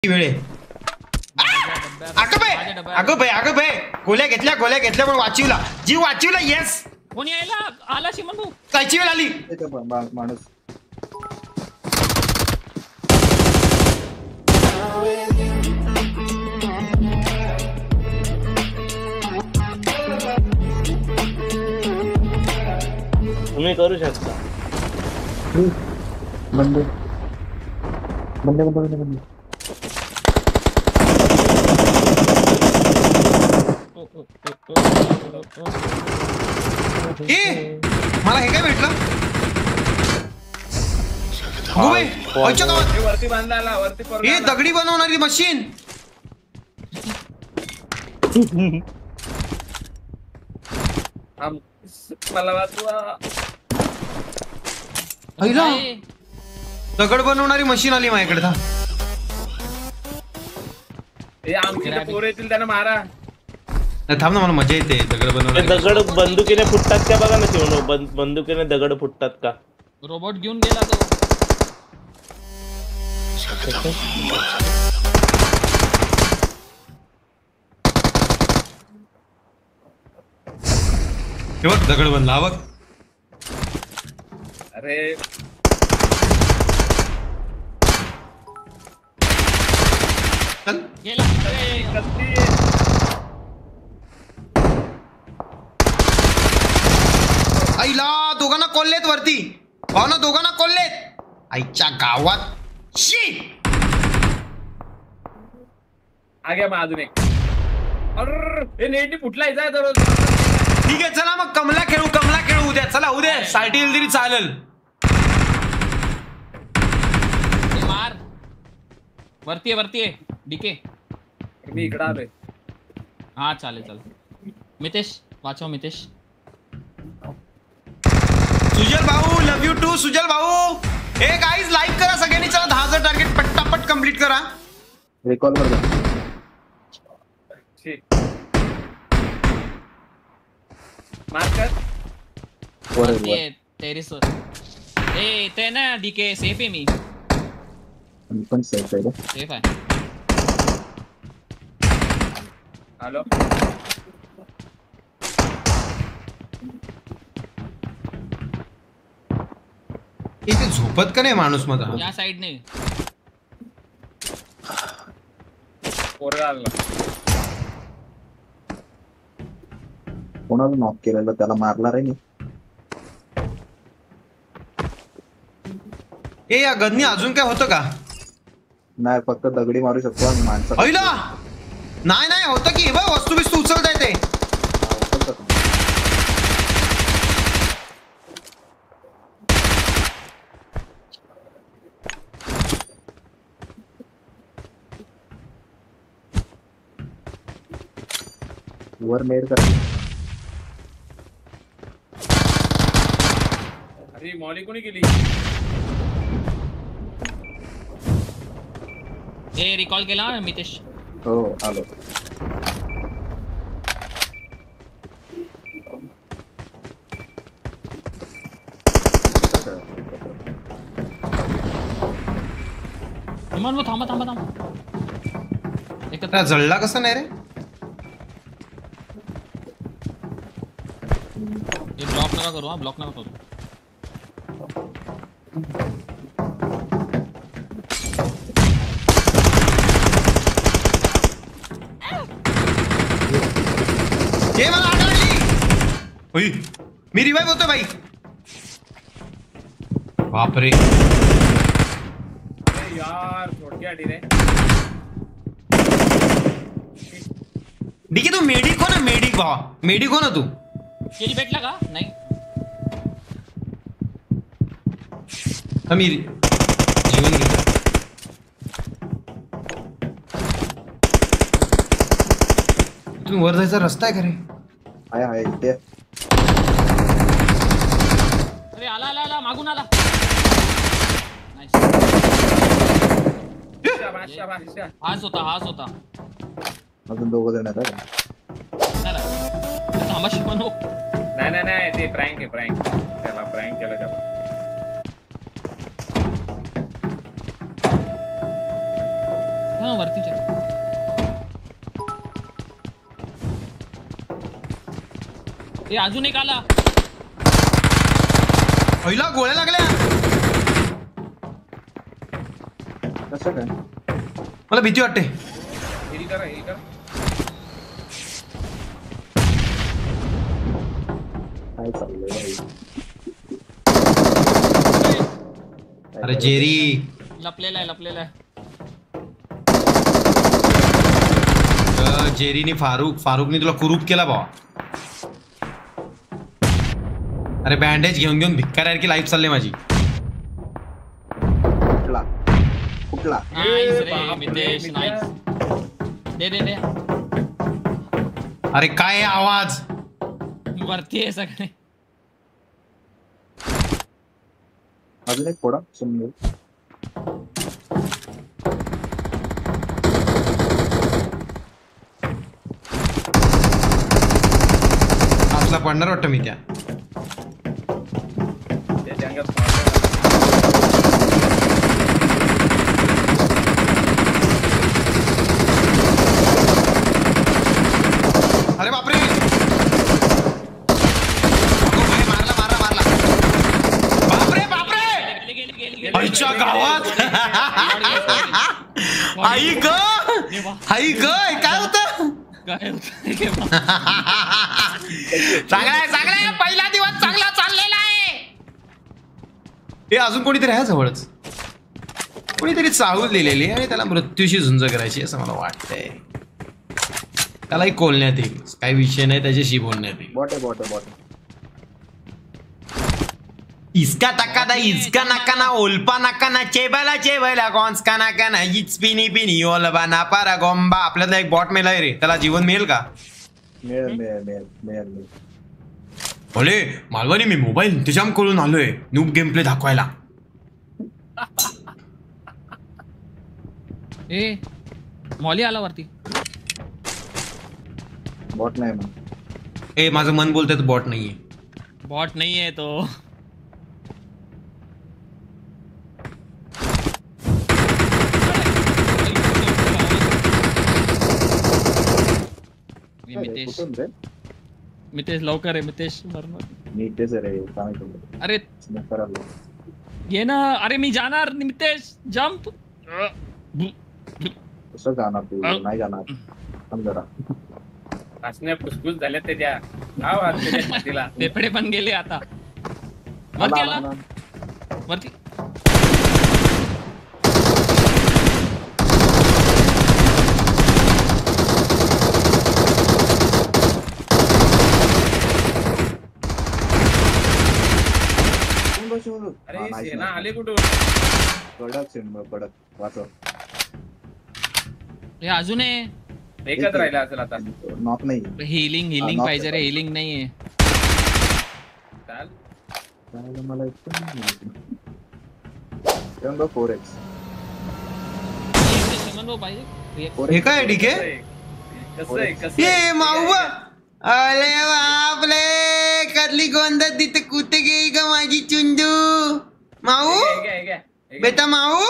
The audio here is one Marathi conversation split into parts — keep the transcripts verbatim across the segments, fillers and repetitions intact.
वेळे अगं बाई अगं बाई अगं बाई गोल्या घेतल्या गोल्या घेतल्या पण वाचीवला जीव वाचीवला. येस कोणी यायला आला शिमन भाऊ. कायची वेळ आली माणूस. तुम्ही करू शकता. बंदे बंदे बंदे बंदे ए मला हे काय भेटलं वरती बांधायला वरती हे दगडी बनवणारी मशीन. मला वाचवा. पहिला दगड बनवणारी मशीन आली माझ्याकडे. था हे आमचे पोरं येतील त्यांना मारा. थांब ना मला मजा येते दगड बनवणारी. दगड बंदुकीने फुटतात का बघा ना शिवण. बंदुकीने दगड फुटतात का. रोबोट घेऊन गेला तो. हे बघ दगड बनला बघ. अरे चल गेला. आईला दोघांना कोल्लेत वरती. भावना दोघांना कोल्लेत आईच्या गावात. शी आगे मग अजून एक. अरे नेटनी फुटलाय जाय दररोज. ठीक आहे चला मग कमला खेळू कमला खेळू उद्या. चला उद्या साठी तरी चालेल. मार वरती आहे वरती आहे डीके. मी इकडे आलोय. हा चालेल चालेल. मितेश वाचव मितेश. सुजल भाऊ लव यू टू सुजल भाऊ. हे गाईज लाईक करा सगळ्यांनी. चला दहा हजार टार्गेट पट्टापट कम्प्लीट करा. रिकॉल कर दे. मार कर. वरती आहे टेरेस वर. ए ते ना डीके सेफ आहे मी. पण सेफ आहे. सेफ आहे. हॅलो इथे झोपत का नाही माणूस मग. या साइडने पोरगा आला. कोणाला नॉक केलेलं त्याला मारणार आहे. ए या गदनी अजून काय होतं का. नाही फक्त दगडी मारू शकतो आणि माणसं. पहिला नाही नाही होतं की बघ वस्तू बिस्तू उचलता येते. वर नेड कर. अरे मॉली कोणी केली. ए रिकॉल केला मितेश. हो आलो. विमान वो थांबा थांबा थांबा. एकत्र जळला कसं नाही रे. ये ब्लॉक नका करू. हा ब्लॉक नका करू. हे मला आढळली. होई मी रिवाइव होतो भाई. बापरे यार छोटी आडी रे. ठीक आहे तू मेडिक हो ना. मेडिक भावा मेडिक हो ना तू. केली भेटला का नाही. मी जीवन घेतो. तुम्ही वर जायचा रस्ता आहे का रे. आहे आहे इथे. अरे आला आला आला मागून आला. शाबाश शाबाश. हाच होता हाच होता. अजून दोघ जण आहेत. थांबा शिमन. नाही नाही नाही ते प्रँक आहे प्रँक. त्याला प्रँक केलं त्याला. हा ना वरतीच्या. ए अजून एक आला. पहिला गोळ्या लागल्या. कसं काय मला भीती वाटते. हिल करा हिल करा. काय चाललंय अरे जेरी लपलेला आहे लपलेला आहे. अ, जेरीने फारुक फारुकने तुला कुरूप केला भावा. अरे बँडेज घेऊन घेऊन भिक्काऱ्यासारखी लाईफ चालली माझी. कुठला कुठला नाईस रे बापरे, मितेश मित्रा. नाईस. दे दे दे अरे काय आहे आवाज. वरती आहे सगळे. अजून एक फोडा सुंदर. असला पडणार वाटतं मी त्या. त्याच्या अंगात पावडर. अरे बापरे. अगो भाई, मारला मारला मारला. बापरे बापरे. गेली गेली गेली गेली. आईच्या गावात. आई ग आई ग काय होतं. काय होतं? चांगला आहे चांगला आहे. पहिला दिवस चांगला चाललेला आहे. हे अजून कोणीतरी आहे जवळच. कोणीतरी चाहूल दिलेली आणि त्याला मृत्यूशी झुंज करायची असं मला वाटतंय. त्यालाही कोलण्यात येईल. काही विषय नाही त्याच्याशी बोलण्यात येईल. बॉट आहे बॉट आहे बॉट आहे. इसका टक्का इसका नका ना ओलपा नका ना चेबला चेबला कॉन्सका नका ना इच पिनी पिनी ओलबा ना पारा गोंबा. आपल्याला एक बॉट मेलाय रे. त्याला जीवन मिळेल का. मिळेल मिळेल मिळेल मिळेल मिळेल. भले मालवानी मी मोबाईल इंतजाम करून आलोय नूब गेम प्ले दाखवायला. ए मॉली आला वरती. बॉट नाही मग. ए माझं मन बोलतंय तो बॉट नाहीये. बॉट नाही आहे तो. मी मितेश कुठून रे मितेश लवकर आहे मितेश मरणार. मी इथेच आहे रे काय करतो अरे स्मोक करायला. ये ना. अरे मी जाणार मितेश जंप. कसं जाणार तू नाही जाणार थांब जरा. असण्या फुसफुस झाल्या त्याच्या. हा वा, त्याच्या छातीला. पेपडे पण गेले आता. आला, वरती आला, आला आला. वरती. शिवून बस. अरे हा, nice, सेना nice. आले कुठून. कडक सिनेमा कडक वाचव. हे अजून आहे. एकच राहिला असेल आता. नॉक नाही हिलिंग हिलिंग knock पाहिजे रे. आहे. हिलिंग नाहीये. चाल. काय मला इतकं फोर एक्स शमन भाऊ पाहिजे. हे काय ठीक कसं आहे. आहे कसं आहे कसं ये आहे? माऊबा. अरे बापले कदली गोंधळ तिथे कुठे गेली ग माझी चुंजू. माऊ हे घ्या, हे घ्या, हे घ्या. बेटा माऊ.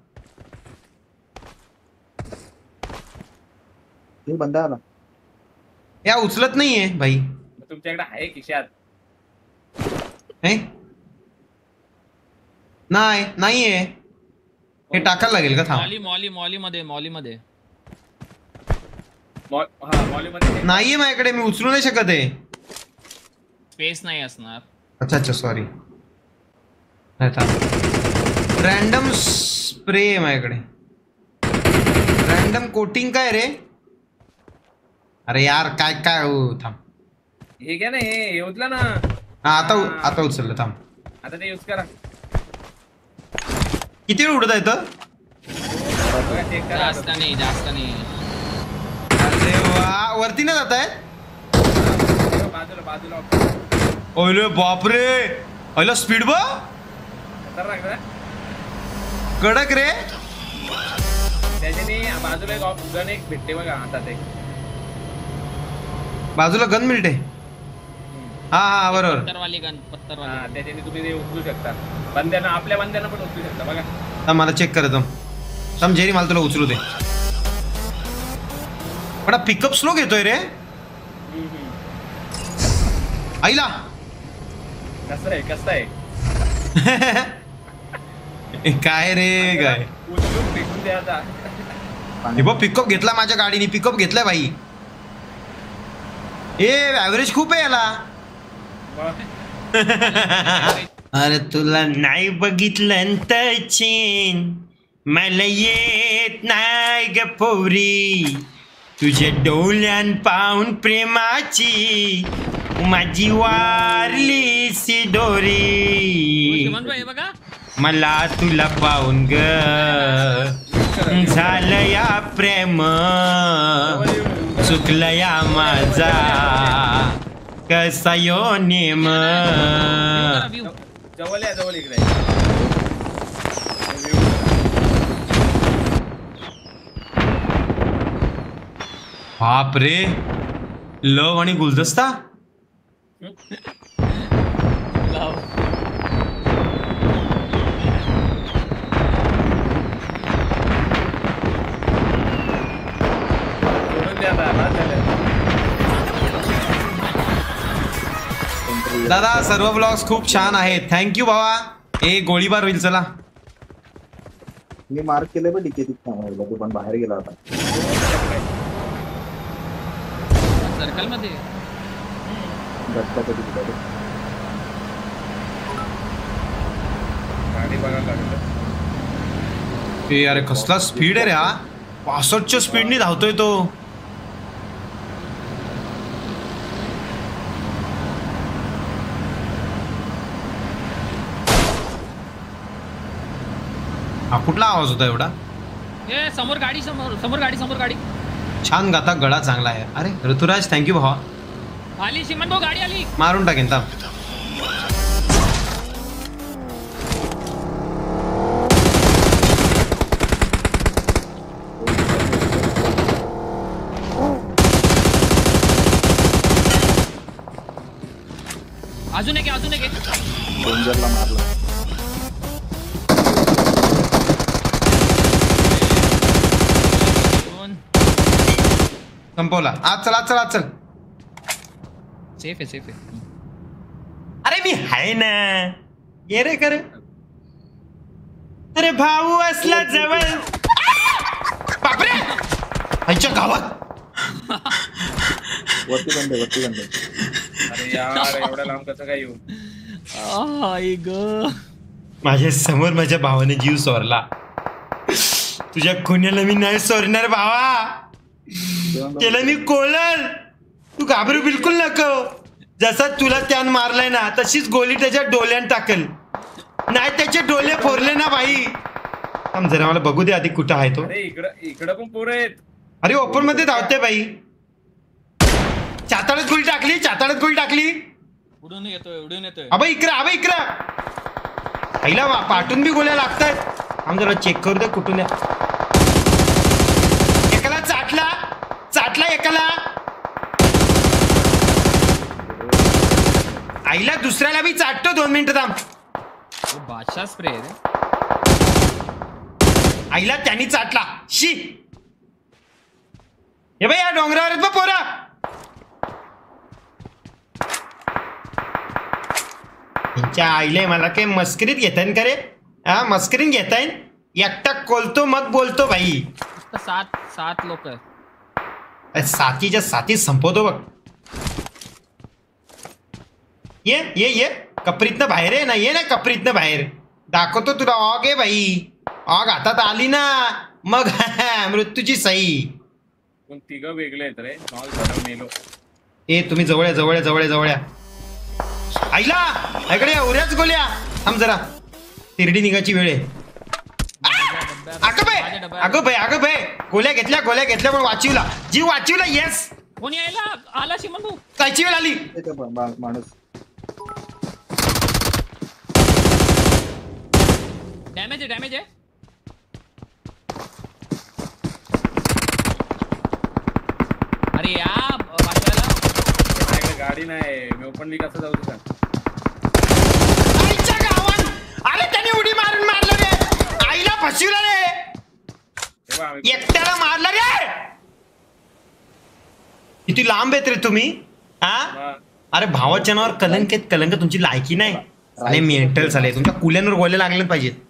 हे बंदा आला. या उचलत नाहीये भाई. तुमच्याकडे आहे खिशात. हे नाही नाहीये. हे टाकायला लागेल का. थांब. मॉली मॉली मॉली मध्ये मॉली मध्ये मॉल हा मॉलीमध्ये आहे. नाहीये माझ्याकडे. मी उचलू नाही शकत आहे. स्पेस नाही असणार. अच्छा अच्छा सॉरी. रॅन्डम स्प्रे आहे माझ्याकडे. रॅन्डम कोटिंग काय रे. अरे यार काय काय हो. थांब. हे घ्या ना हे हे उचला ना. हा आता उ- आता उचललं. थांब. आता ते यूज करा. किती वेळ उडत आहे तर. बघा, check करा. जास्त नाही जास्त नाही. अरे वा वरती ना जात आहे. बघा, बाजूला बाजूला ओले बापरे. अला स्पीड बा खतरनाक ना. कडक रे. त्याच्याने बाजूला एक ऑप- गन एक भेटते बघा हातात एक. बाजूला गन मिळते. हा हा बरोबर. पत्तरवाली गन हा पत्तरवाली. त्याच्याने तुम्ही ते उचलू शकता. बंद्यांना आपल्या बंद्यांना पण उचलू शकता बघा. थांब, मला चेक करत थांब. थांब जेरी मला तुला उचलू दे. पण पिकअप स्लो घेतोय रे आईला. कसं आहे कसं आहे काय रे काय उचलून फेकून द्या आता. हे बघ पिकअप घेतला माझ्या गाडीने पिकअप घेतलाय भाई. ए ऍव्हरेज खूप आहे याला. अरे तुला नाही बघितलं तर चीन मला येत नाही ग पोरी तुझ्या डोळ्यान पाहून प्रेमाची माझी वारली सी दोरी श्रीमंत भाई बघा मला तुला पाहून ग झालं या प्रेम चुकलं या माझा कसा यो नेम. जवळ या जवळ इकडे. बाप रे लव आणि गुलदस्ता. दादा सर्व ब्लॉग्स खूप छान आहेत थँक्यू भावा. ए गोळीबार होईल चला. मी मार्क केले पण डिके तिथे तू पण बाहेर गेला होता सर्कल मध्ये. गट्टा कधी तिकडे गाडी बघायला लागलं. ए अरे कसला स्पीड आहे रे हा. पासष्टच्या स्पीडनी धावतोय तो. हा कुठला आवाज होता एवढा. ए समोर गाडी समोर समोर गाडी समोर गाडी. छान गाता गळा चांगला आहे. अरे ऋतुराज थँक्यू भावा. आली श्रीमंत भाऊ गाडी आली. मारून टाकेन थांब. अजून एक अजून एक डेंजरला मारला. संपवला. आज चल आज चल आज चल. सेफ आहे सेफ आहे. अरे मी आहे ना ये रे कर. अरे भाऊ असला जवळ. बापरे आईच्या गावात. वरती बंदे वरती बंदे. अरे यार एवढ्या लांब कसं काय येऊ. आई ग माझ्या समोर माझ्या भावाने जीव सोरला. तुझ्या खुन्याला मी नाही सोडणार भावा. त्याला मी कोलल. तू घाबरू बिलकुल नको. जसा तुला त्यान मारलाय ना तशीच गोळी त्याच्या डोळ्यात टाकल. नाही त्याचे डोळे फोरले ना भाई. थांब जरा मला बघू दे आधी कुठं आहे तो. अरे इकडं इकडं पण पोरं आहेत. अरे ओपन मध्ये धावते भाई. चाताळत गोळी टाकली चाताळत गोळी टाकली. उडून येतोय उडून येतोय. अबे इकडे अबे इकडे. आईला पाठून बी गोळ्या लागतात. आम जरा चेक करू दे कुठून. एकाला चाटला चाटला एकाला. आईला दुसऱ्याला बी चाटतो. दोन मिनिटं थांब. बादशाह स्प्रे रे. आईला त्यांनी चाटला. शी हे बाई या डोंगरावर आहेत बा पोरा. त्यांच्या आईले मला काही मस्करीत घेताय का रे. हा मस्करीत घेताय. एकटा कोलतो मग बोलतो भाई. फक्त सात सात लोक. साथीच्या साथीच संपवतो बघ. ये ये ये कपरीतनं बाहेर आहे ना. ये ना कपरीतनं बाहेर. दाखवतो तुला ऑग आहे भाई. ऑग हातात आली ना मग मृत्यूची सही. पण तिघं वेगळे आहेत रे. नॉल झाडून नेलो. ए तुम्ही जवळ जवळ जवळ जवळ आईला इकडे उऱ्याच गोल्या. थांब जरा तिरडी निघायची वेळ आहे. अगं बाय अगं बाय अगं बाय गोल्या घेतल्या गोल्या घेतल्या पण वाचीवला जीव वाचीवला. येस कोणी यायला आला श्रीमंत भाऊ. कायची वेळ आली. माणूस डॅमेज आहे डॅमेज आहे. अरे या माझ्याकडे गाडी नाही. मी ओपनली कसं जाऊ तुझा. आईच्या गावात. अरे त्याने उडी मारून मारलं रे. आईला फसविलं रे. तेव्हा आम्ही एकट्याला मारलं रे. किती लांब आहेत रे तुम्ही हा हा. अरे भावाच्या नावावर कलंक आहेत कलंक तुमची लायकी नाही आणि मेंटल झाले तुमच्या कुल्यांवर गोले लागले पाहिजेत